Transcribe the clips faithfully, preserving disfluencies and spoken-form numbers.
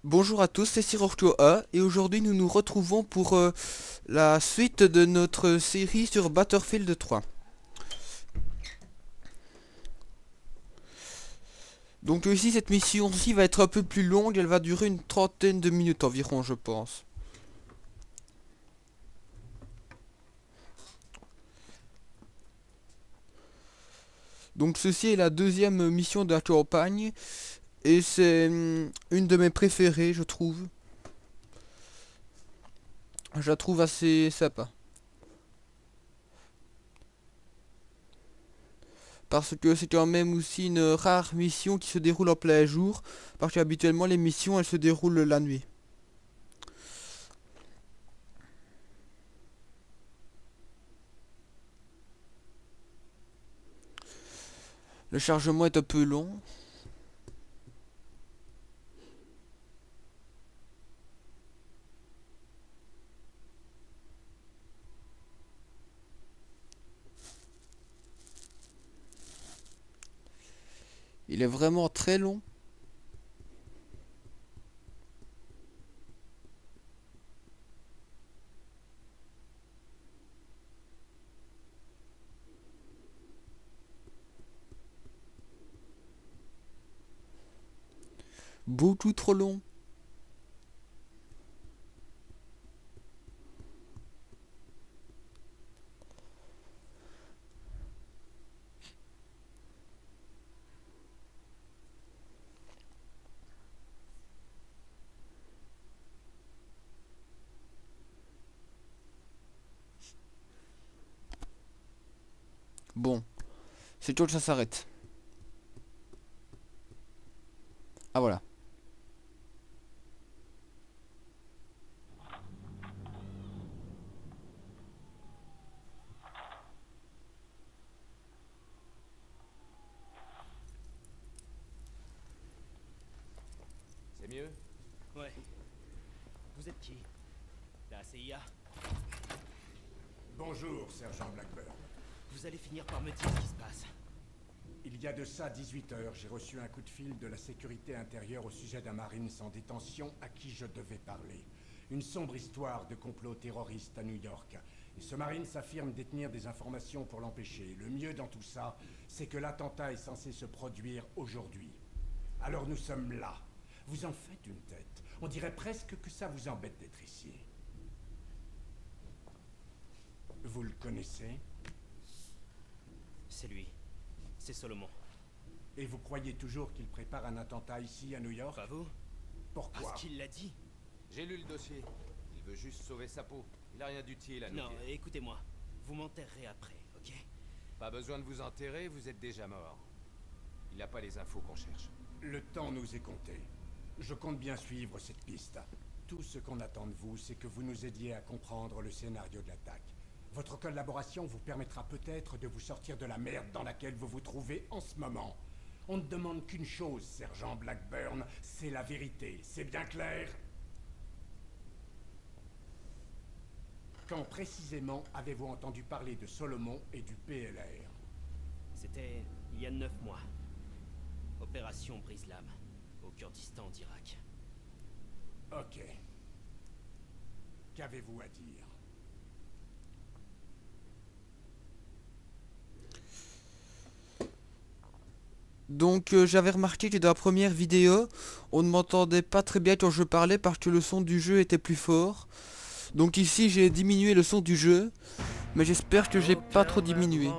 Bonjour à tous, c'est SirOrtoa et aujourd'hui nous nous retrouvons pour euh, la suite de notre série sur Battlefield trois. Donc ici cette mission-ci va être un peu plus longue, elle va durer une trentaine de minutes environ je pense. Donc ceci est la deuxième mission de la campagne et c'est hum, une de mes préférées je trouve. Je la trouve assez sympa. Parce que c'est quand même aussi une rare mission qui se déroule en plein jour. Parce qu'habituellement les missions elles se déroulent la nuit. Le chargement est un peu long. Il est vraiment très long. Beaucoup trop long. Bon, c'est tout que ça s'arrête. Ah voilà. C'est mieux? Ouais. Vous êtes qui? La C I A? Bonjour, sergent Blackburn. Vous allez finir par me dire ce qui se passe. Il y a de ça dix-huit heures, j'ai reçu un coup de fil de la sécurité intérieure au sujet d'un Marine sans détention à qui je devais parler. Une sombre histoire de complot terroriste à New York. Et ce Marine s'affirme détenir des informations pour l'empêcher. Le mieux dans tout ça, c'est que l'attentat est censé se produire aujourd'hui. Alors nous sommes là. Vous en faites une tête. On dirait presque que ça vous embête d'être ici. Vous le connaissez? C'est lui. C'est Solomon. Et vous croyez toujours qu'il prépare un attentat ici à New York? Pas vous? Pourquoi? Parce qu'il l'a dit. J'ai lu le dossier. Il veut juste sauver sa peau. Il a rien d'utile à nous Non, dire. écoutez-moi. Vous m'enterrerez après, ok? Pas besoin de vous enterrer, vous êtes déjà mort. Il n'a pas les infos qu'on cherche. Le temps nous est compté. Je compte bien suivre cette piste. Tout ce qu'on attend de vous, c'est que vous nous aidiez à comprendre le scénario de l'attaque. Votre collaboration vous permettra peut-être de vous sortir de la merde dans laquelle vous vous trouvez en ce moment. On ne demande qu'une chose, sergent Blackburn, c'est la vérité. C'est bien clair? Quand précisément avez-vous entendu parler de Solomon et du P L R? C'était il y a neuf mois. Opération Brise-Lame, au Kurdistan d'Irak. Ok. Qu'avez-vous à dire? Donc euh, j'avais remarqué que dans la première vidéo, on ne m'entendait pas très bien quand je parlais parce que le son du jeu était plus fort. Donc ici j'ai diminué le son du jeu, mais j'espère que j'ai pas trop diminué.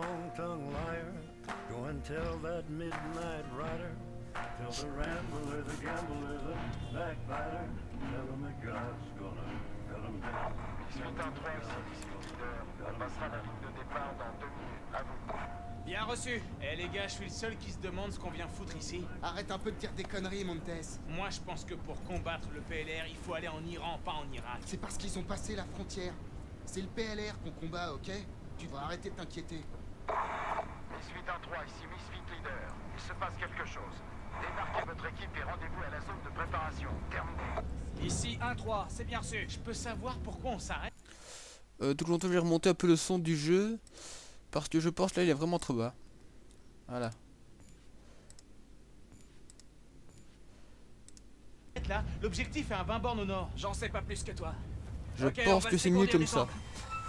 Bien reçu. Eh les gars, je suis le seul qui se demande ce qu'on vient foutre ici. Arrête un peu de dire des conneries, Montes. Moi, je pense que pour combattre le P L R, il faut aller en Iran, pas en Irak. C'est parce qu'ils ont passé la frontière. C'est le P L R qu'on combat, ok? Tu vas arrêter de t'inquiéter. Miss huit un trois, ici Misfit Leader. Il se passe quelque chose. Débarquez votre équipe et rendez-vous à la zone de préparation. Terminé. Ici un trois, c'est bien reçu. Je peux savoir pourquoi on s'arrête? Euh, tout longtemps j'ai remonté un peu le son du jeu, parce que je pense là il est vraiment trop bas. Voilà. là. L'objectif est un vingt bornes au nord. J'en sais pas plus que toi. Je Ok, on pense va que se c'est mieux dégourdir comme des ça. angles.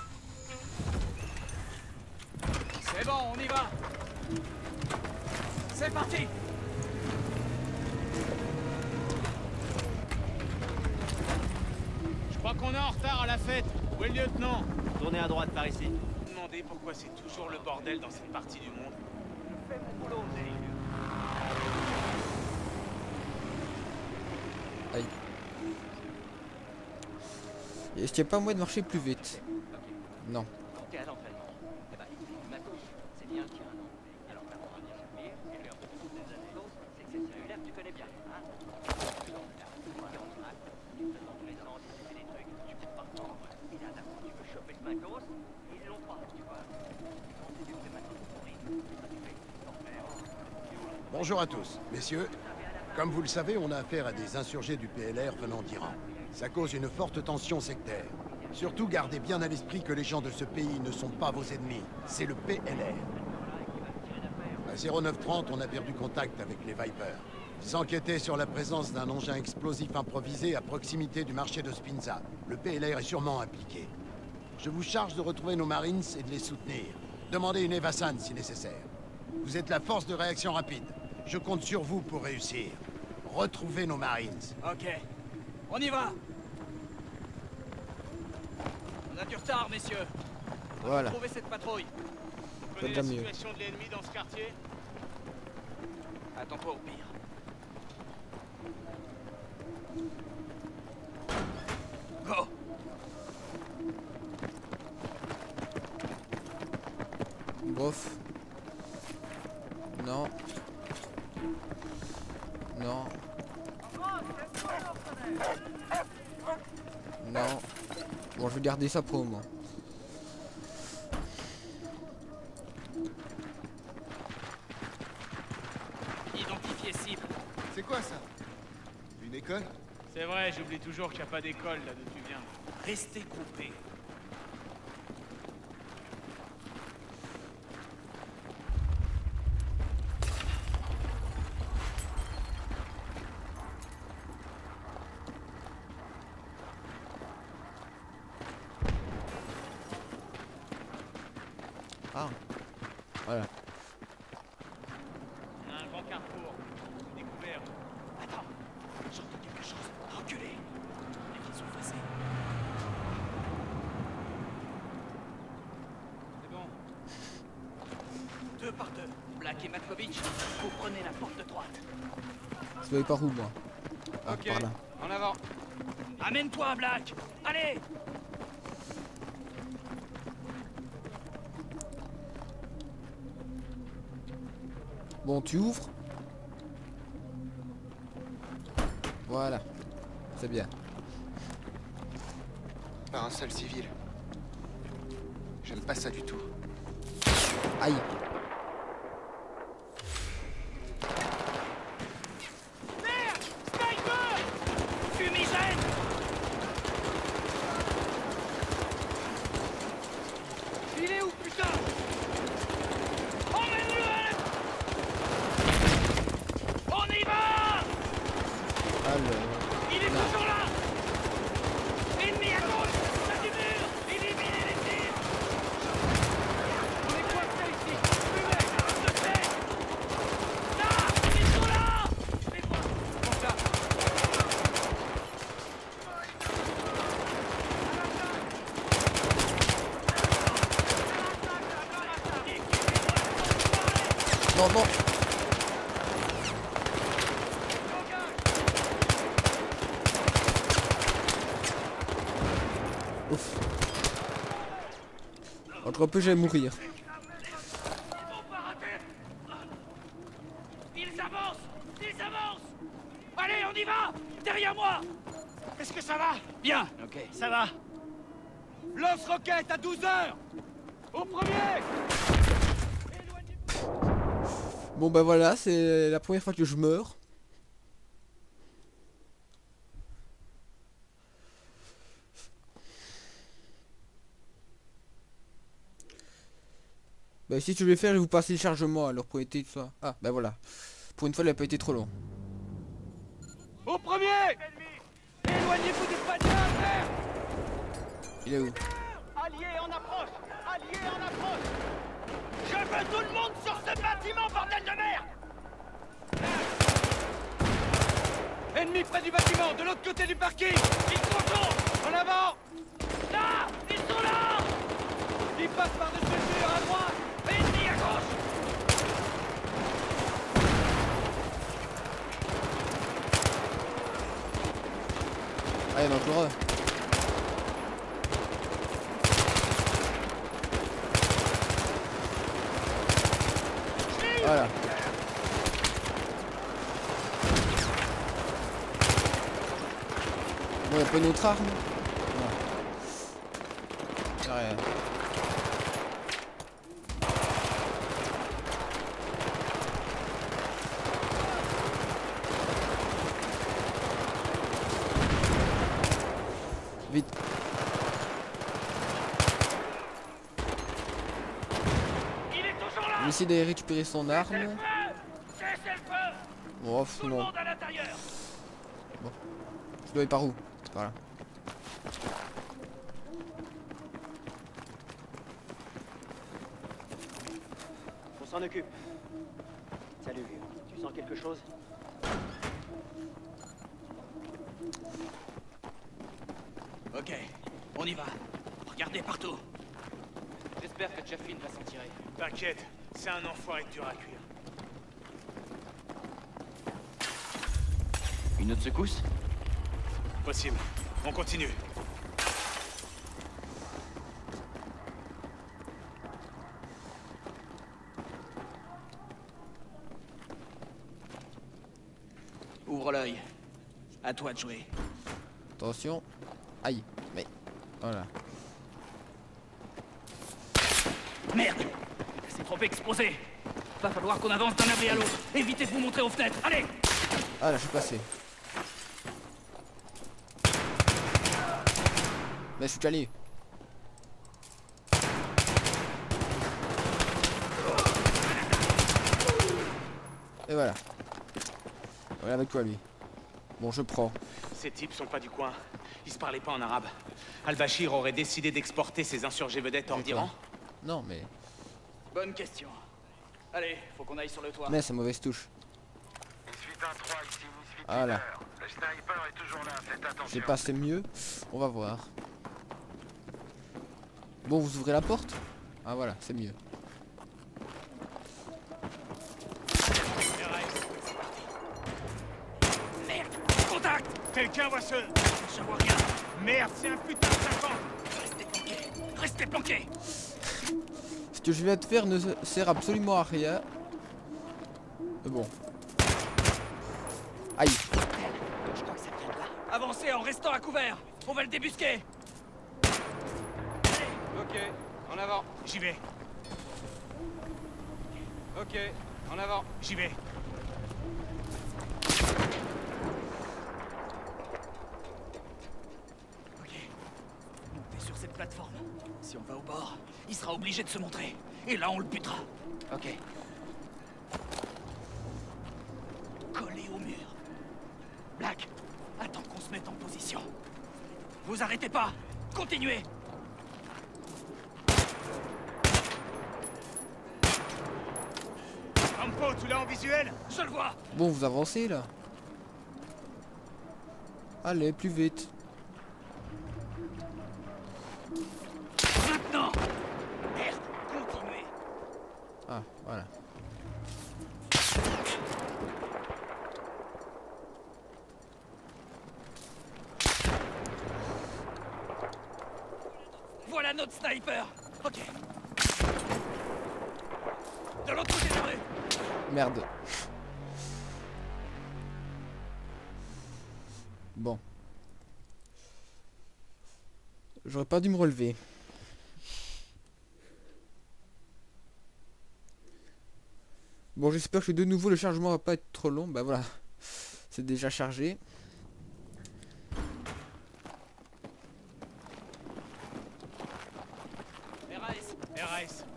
C'est bon, on y va. C'est parti. Je crois qu'on est en retard à la fête. Où est le lieutenant? Tournez à droite par ici. Demandez pourquoi c'est toujours le bordel dans cette partie du monde. Je fais mon boulot, Dave. Aïe. Est-ce qu'il n'y a pas moyen de marcher plus vite? Non. T'es à l'entraînement. Eh ben, Matos, c'est bien qu'il y a un nom. Alors maintenant, on va bien s'appuyer, et lui un peu de des années. C'est que cette cellulaire, tu connais bien, hein? Tu dans tous les sens, il fait des trucs, tu cours partout. Et là, d'un coup, tu veux choper ce Matos, ils l'ont pas, tu vois. Quand c'est du que Matos pourri, ça tu fais, t'en faire. Bonjour à tous. Messieurs, comme vous le savez, on a affaire à des insurgés du P L R venant d'Iran. Ça cause une forte tension sectaire. Surtout, gardez bien à l'esprit que les gens de ce pays ne sont pas vos ennemis. C'est le P L R. À zéro neuf trente, on a perdu contact avec les Vipers. Ils enquêtaient sur la présence d'un engin explosif improvisé à proximité du marché de Spinza. Le P L R est sûrement impliqué. Je vous charge de retrouver nos Marines et de les soutenir. Demandez une Evasan si nécessaire. Vous êtes la force de réaction rapide. Je compte sur vous pour réussir. Retrouvez nos Marines. Ok. On y va. On a du retard, messieurs. Voilà. Trouvez cette patrouille. Vous C'est connaissez déjà la mieux. situation de l'ennemi dans ce quartier? Attends-toi au pire. Go. Bof. Non. Non. Non. Bon, je vais garder ça pour le moment. Identifier cible. C'est quoi ça? Une école? C'est vrai, j'oublie toujours qu'il n'y a pas d'école là d'où tu viens. Restez groupés. Ah. Voilà. On a un grand carrefour. Découvert. Attends, j'entends quelque chose. Reculez. Les filles sont effacées. C'est bon. Deux par deux. Black et Matkovic, vous prenez la porte de droite. Ça va par où, moi? Ah, Ok. par là. En avant. Amène-toi, Black. Allez. Bon, tu ouvres. Voilà. C'est bien. Pas un seul civil. J'aime pas ça du tout. Aïe. Merde! Sniper! Fumigène! Il est où, putain? Emmène-le! On y va! Alors. Il est toujours là! Ennemi à gauche! Près du mur! Éliminez les tirs! On est coincés ici! Fumez! Arrête de faire! Là! Ils sont là! Mais quoi? Comme ça! Non, non. Ouf. Encore un peu, j'allais mourir. Ils avancent! Ils avancent! Allez, on y va! Derrière moi! Est-ce que ça va? Bien! Ok. Ça va. Lance-roquette à douze heures! Au premier! Bon, bah voilà, c'est la première fois que je meurs. Bah si tu veux faire, je vais vous passer le chargement alors pour été tout ça. Ah bah voilà. Pour une fois, il a pas été trop long. Au premier! alliés! Éloignez-vous du panier à terre! Il est où? Alliés en approche! Alliés en approche! Je veux tout le monde sur ce bâtiment, bordel de merde! Ennemis près du bâtiment, de l'autre côté du parking! Ils contournent! En avant! Là! Ils sont là! Ils passent par-dessus le mur à droite! Ennemis à gauche! Ah, il y en a encore un. Voilà. Bon, y'a pas une autre arme? Non. Y'a rien. Vite. Il est toujours là! On essaie d'aller récupérer son arme. Cessez le feu! Cessez le feu! Oh, Tout le non. monde à l'intérieur! Je dois aller par où? Par là. On s'en occupe. Salut, vieux. Tu sens quelque chose? Ok, on y va. Regardez partout. J'espère que Chaffin va s'en tirer. T'inquiète, c'est un enfoiré dur à cuire. Une autre secousse? Possible. On continue. Ouvre l'œil. À toi de jouer. Attention. Aïe. Mais. Voilà. Merde! C'est trop exposé. Va falloir qu'on avance d'un abri à l'autre. Évitez de vous montrer aux fenêtres. Allez! Ah là, je suis passé. Mais je suis calé. Et voilà. Voilà avec quoi lui. Bon, je prends. Ces types sont pas du coin. Ils se parlaient pas en arabe. Al-Bashir aurait décidé d'exporter ses insurgés vedettes hors d'Iran? Non, mais. Bonne question. Allez, faut qu'on aille sur le toit. Mais c'est mauvaise touche. Misfit un trois, ici Misfit Ah là. leader. Le sniper est toujours là, faites attention. J'ai passé mieux. On va voir. Bon, vous ouvrez la porte? Ah voilà, c'est mieux. Merde! Contact! Quelqu'un voit ce... Je vois rien. Merde, c'est un putain de cinquante! Restez planqués. Restez planqués. Ce que je viens de faire ne sert absolument à rien. Mais bon. Aïe. Je crois que ça vient de là. Avancez en restant à couvert. On va le débusquer. Ok, en avant. J'y vais, Ok, en avant. j'y vais. Ok. Montez sur cette plateforme. Si on va au bord, il sera obligé de se montrer. Et là, on le butera. Ok. Collé au mur. Black, attends qu'on se mette en position. Vous arrêtez pas. Continuez. Rampo, tu l'as en visuel? Je le vois. Bon, vous avancez là. Allez, plus vite. Maintenant. Merde, continuez. Ah, voilà. Voilà notre sniper. Ok. De l'autre côté de la rue. Merde. Bon. J'aurais pas dû me relever. Bon, j'espère que de nouveau le chargement va pas être trop long. Bah voilà. C'est déjà chargé. R A S. R A S.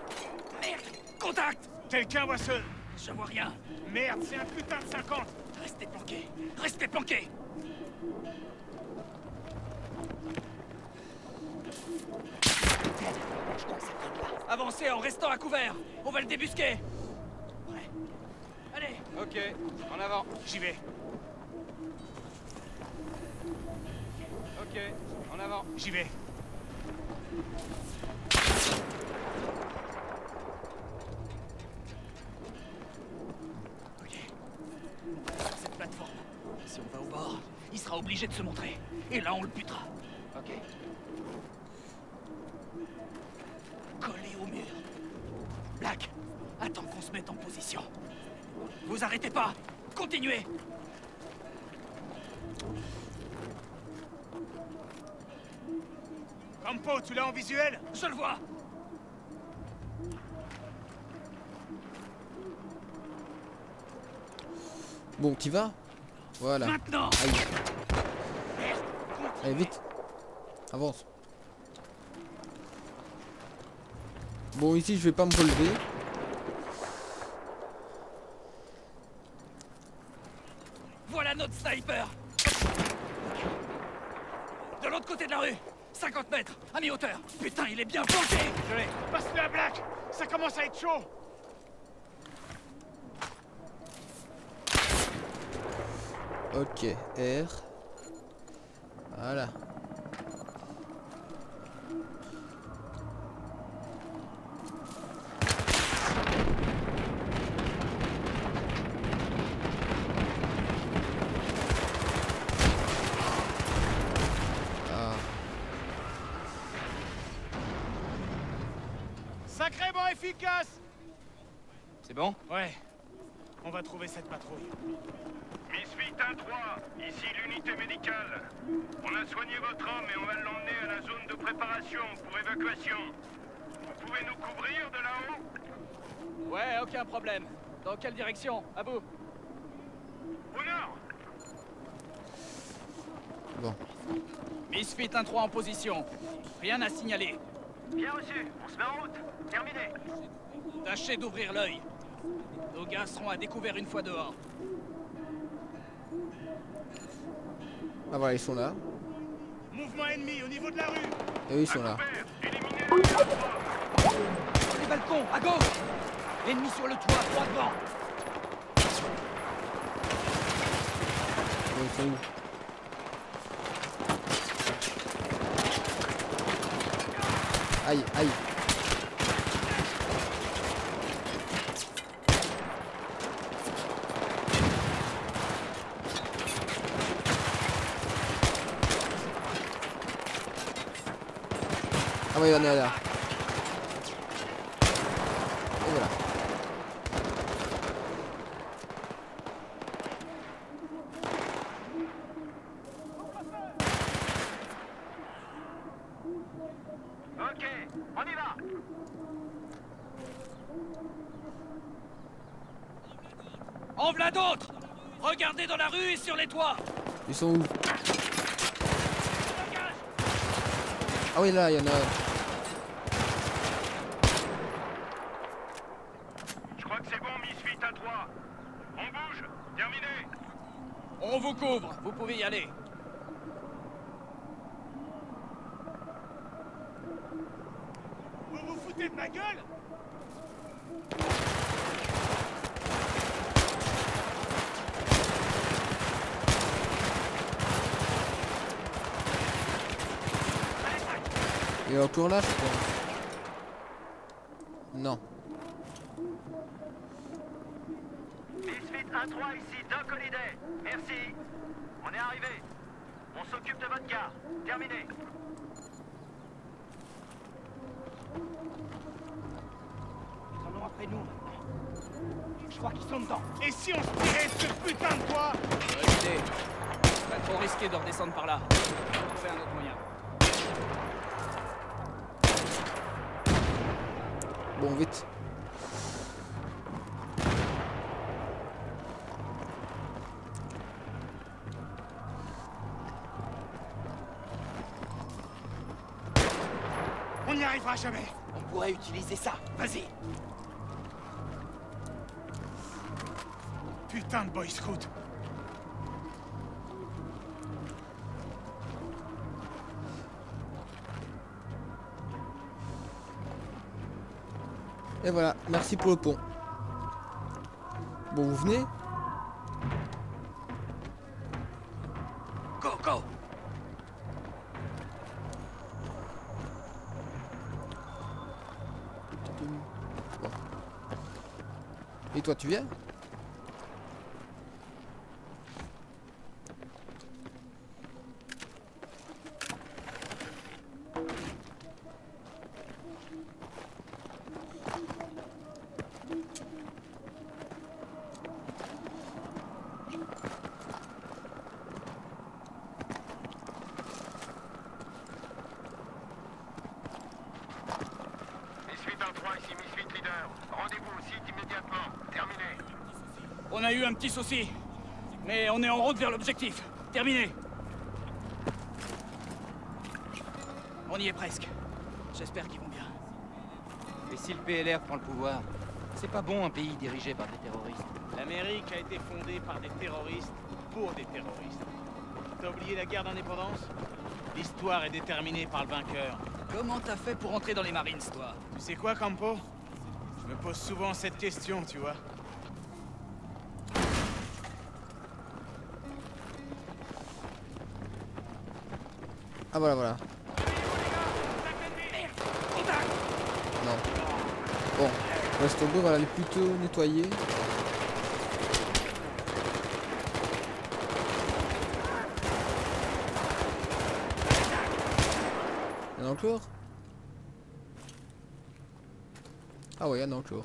Merde. Contact. Quelqu'un voit ce... Je vois rien. Merde, c'est un putain de cinquante! Restez planqué. Je crois que ça vient de là. Avancez en restant à couvert. On va le débusquer. Ouais. Allez. Ok, en avant. J'y vais. Ok, en avant. J'y vais. Ok. Cette plateforme. Si on va au bord, il sera obligé de se montrer. Et là, on le butera. Ok. Collé au mur. Black, attends qu'on se mette en position. Vous arrêtez pas. Continuez. Campo, tu l'as en visuel? Je le vois. Bon, t'y vas? Voilà. Maintenant. Aïe. Merde. Allez, vite. Avance. Bon, ici, je vais pas me relever. Voilà notre sniper. De l'autre côté de la rue. cinquante mètres, à mi-hauteur. Putain, il est bien planqué. Je l'ai. Passe-le à Black. Ça commence à être chaud. Ok, R. Voilà. Ah. Sacrément efficace. C'est bon? Ouais. On va trouver cette patrouille. Misfit un trois, ici l'unité médicale. On a soigné votre homme et on va l'emmener à la zone de préparation pour évacuation. Vous pouvez nous couvrir de là-haut? Ouais, aucun problème. Dans quelle direction? À vous. Au nord. Bon. Misfit un trois en position. Rien à signaler. Bien reçu, on se met en route. Terminé. Tâchez d'ouvrir l'œil. Nos gars seront à découvert une fois dehors. Ah voilà, ils sont là. Mouvement ennemi au niveau de la rue. Et eux, ils sont là. Couvert, éliminez le un trois. Les balcons, à gauche. Ennemi sur le toit, droit devant. Bon, ils sont où? Aïe, aïe. Ah ouais, on est là. Et voilà. Ok, on y va. En v'là d'autres. Regardez dans la rue et sur les toits. Ils sont où? Ah oui, là, il y en a. Je crois que c'est bon, Misfit un trois. On bouge. Terminé. On vous couvre. Vous pouvez y aller. Vous vous foutez de ma gueule? Il est encore là, je crois. Non. Misfit un trois ici, Doc Holiday. Merci. On est arrivé. On s'occupe de votre gars. Terminé. Ils en ont après nous maintenant. Je crois qu'ils sont dedans. Et si on se tirait ce putain de toit? Bonne idée. Pas trop risqué de redescendre par là. On va trouver un autre moyen. Bon, vite. On n'y arrivera jamais. On pourrait utiliser ça. Vas-y. Putain de Boy Scout. Et voilà, merci pour le pont. Bon, vous venez? Go, go! Bon. Et toi, tu viens? On a eu un petit souci, mais on est en route vers l'objectif. Terminé. On y est presque. J'espère qu'ils vont bien. Et si le P L R prend le pouvoir? C'est pas bon un pays dirigé par des terroristes. L'Amérique a été fondée par des terroristes pour des terroristes. T'as oublié la guerre d'indépendance? L'histoire est déterminée par le vainqueur. Comment t'as fait pour entrer dans les Marines, toi? Tu sais quoi, Campo? Je me pose souvent cette question, tu vois. Ah voilà, voilà. Non. Bon, laisse tomber, on va aller plutôt nettoyer. Il y en a encore? Ah ouais, il y en a encore.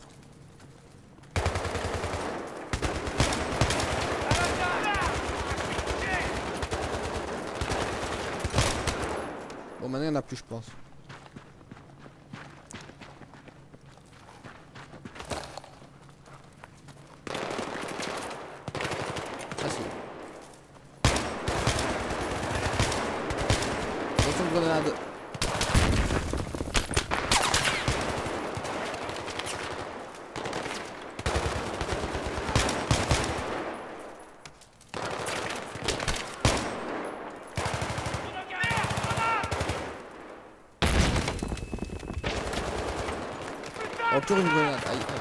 Bon, maintenant il n'y en a plus, je pense. Ah si. Attention, grenade. Encore une grenade, aïe aïe.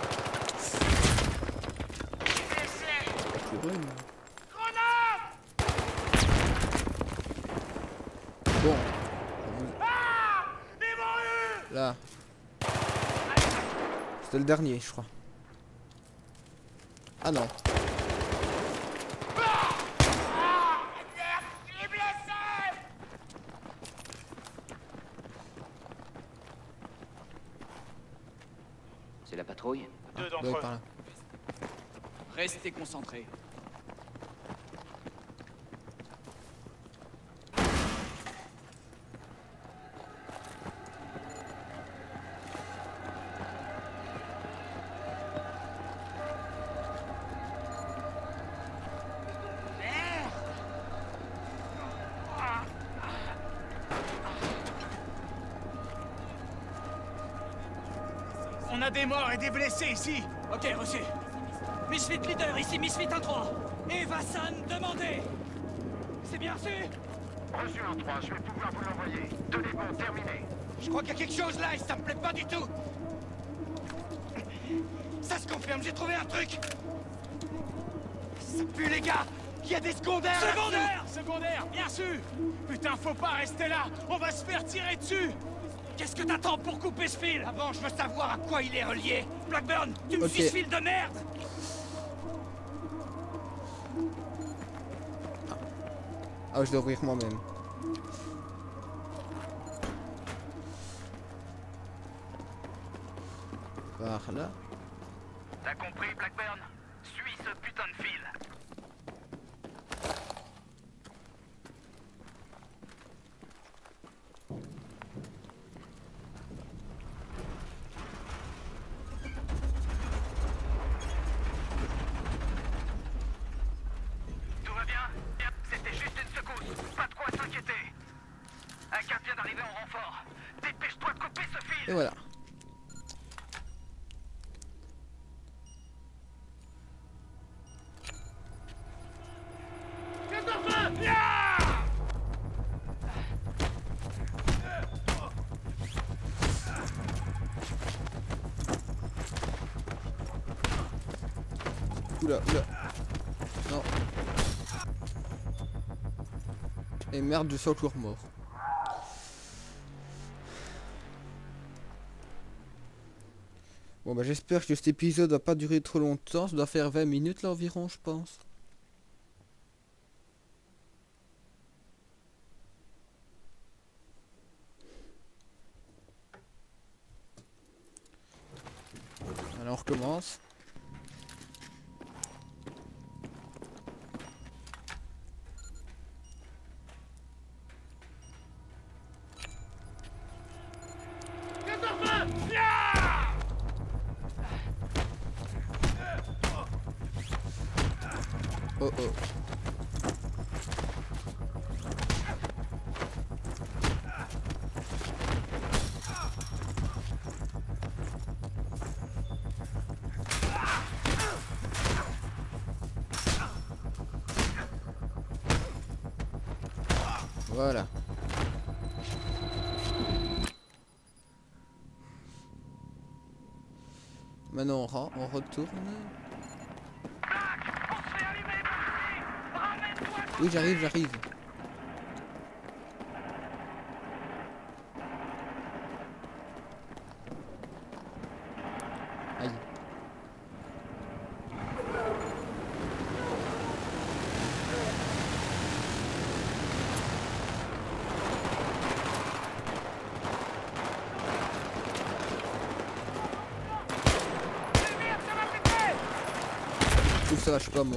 Bon. Là. C'était le dernier, je crois. Ah non. C'est la patrouille? Deux Ah, d'entre ouais, eux. par là. Restez concentrés. On a des morts et des blessés ici. Ok, reçu. Misfit leader, ici Misfit un trois. Eva San, demandez. C'est bien reçu? Reçu un trois, je vais pouvoir vous l'envoyer. Tenez bon, terminé. Je crois qu'il y a quelque chose là et ça me plaît pas du tout. Ça se confirme, j'ai trouvé un truc. Ça pue les gars. Il y a des secondaires. Secondaire! Secondaire, bien sûr. Putain, faut pas rester là. On va se faire tirer dessus. Qu'est-ce que t'attends pour couper ce fil? Avant, je veux savoir à quoi il est relié. Blackburn, tu me Ok. suis ce fil de merde? Ah, je dois ouvrir moi-même. Par là. T'as compris, Blackburn? Suis ce putain de fil. Tout va bien? Bien. C'était juste une secousse. Pas de quoi s'inquiéter. Un cap vient d'arriver en renfort. Dépêche-toi de couper ce fil. Et voilà. oula, oula. Non. Et merde, je suis encore mort. Bon bah j'espère que cet épisode va pas durer trop longtemps. Ça doit faire vingt minutes là environ, je pense. Alors on recommence. Oh oh. Voilà. Maintenant on, re on retourne. Oui, j'arrive, j'arrive. Aïe. Tout ça, je suis pas mort.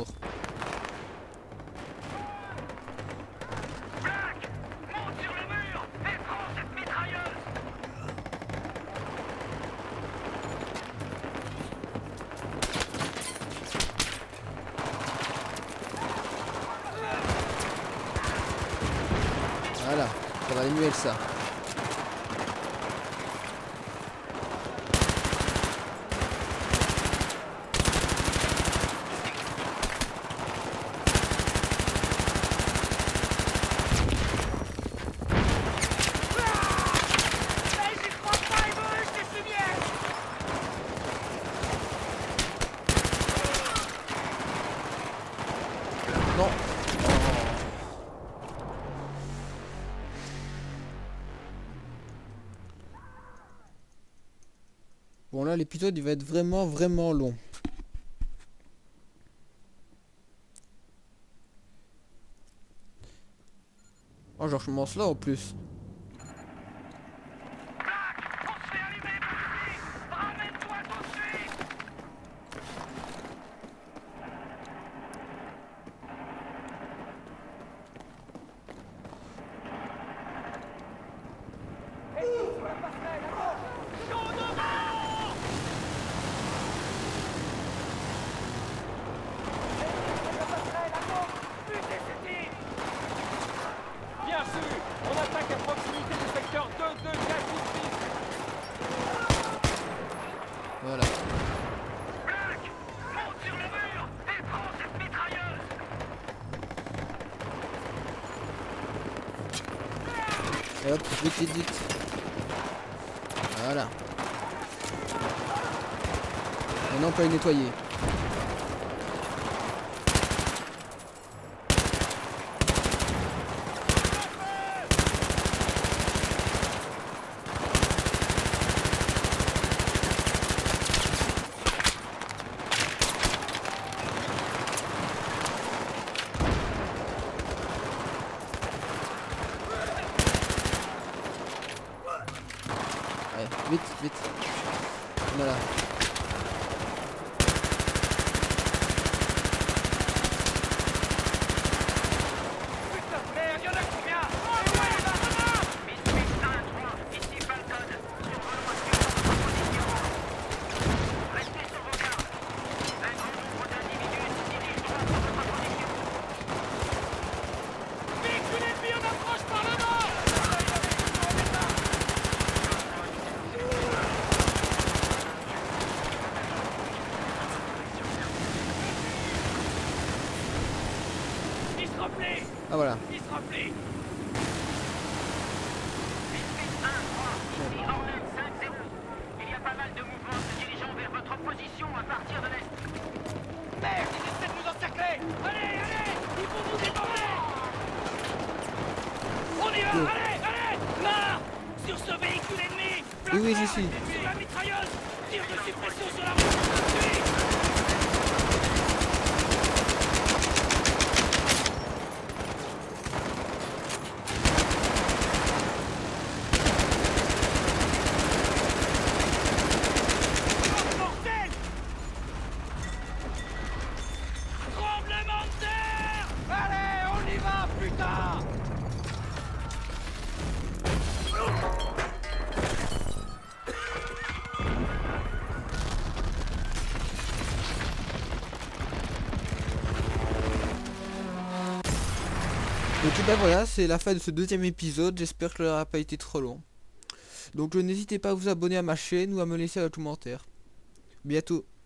Voilà, ça va aller mieux avec ça. Non. Bon là l'épisode il va être vraiment vraiment long. Oh genre je commence là en plus. Bien sûr, on attaque à proximité du secteur deux deux quatre six. Voilà. Black, monte sur le mur et prends cette mitrailleuse. Et hop, vite vite vite. Voilà. Maintenant on peut les nettoyer. Allez, vite, vite. Voilà. Putain de merde, y'en a combien? Et ouais, il va, là-bas! Misfit un trois, ici Falcon. Survolons actuellement votre position. Restez sur vos gardes. Un grand nombre d'individus se dirigent droit sur votre position. Véhicule ennemi en approche par le nord! Il se replie! Ah voilà. Il se replie! Misfit un trois, ici Hornet cinq zéro. Il y a pas mal de mouvements se dirigeant vers votre position à partir de l'est. Merde, il est go. Allez, allez, là, sur ce véhicule ennemi. Oui, oui, j'y suis. Sur la mitrailleuse. Tire de suppression sur la route. Suis. Oh, bordel. Tremblement de terre. Allez, on y va, putain. Donc ben voilà, c'est la fin de ce deuxième épisode, j'espère que ça n'aura pas été trop long. Donc n'hésitez pas à vous abonner à ma chaîne ou à me laisser un commentaire. Bientôt.